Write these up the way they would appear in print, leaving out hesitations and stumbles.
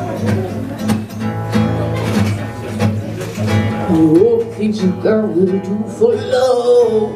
What things a girl will do for love.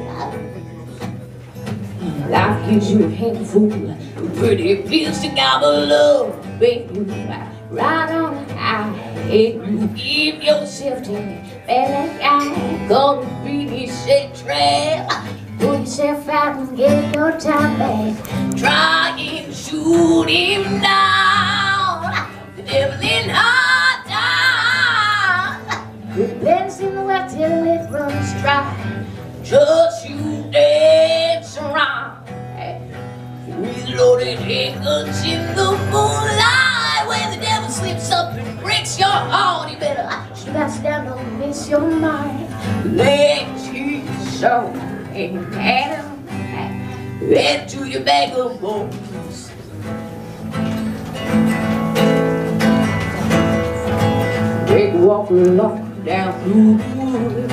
Life gives you a handful of pretty pills to gobble up. Baby, right on high, and you give yourself to me. Bad guy, gonna be this shit trap. Pull yourself out and get your time back. Try and shoot him down. The devil in hard times. It bends in the well till it runs dry. Just you dance around with loaded handguns in the moonlight. When the devil slips up and breaks your heart, you better sit down, don't miss your mind. Let his soul and Adam head to your bag of bones. Take a walk along down through the woods.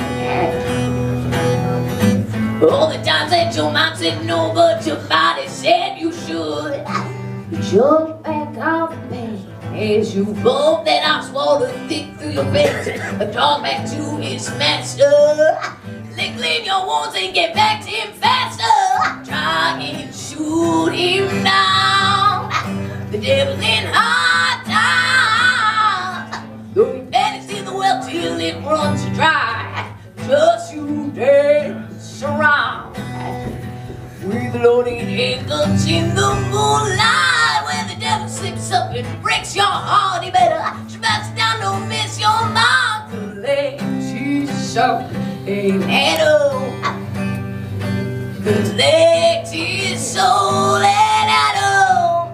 All the times that your mind said no, but your body said you should. You jump back off the bed as you bump that ice water thick through your veins. Talk back to his master. Lick clean your wounds and get back to him faster. Try and shoot him down. The devil's in hard times. Though he vanished in the well till it runs dry. Just you dance around with loaded handguns in the moonlight. When the devil slips up and breaks your heart, he better bounce down, don't miss your mark. Let his soul and Adam, let his soul and Adam,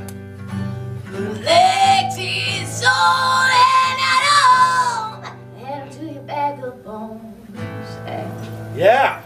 let his soul and Adam, to your bag of bones. Yeah.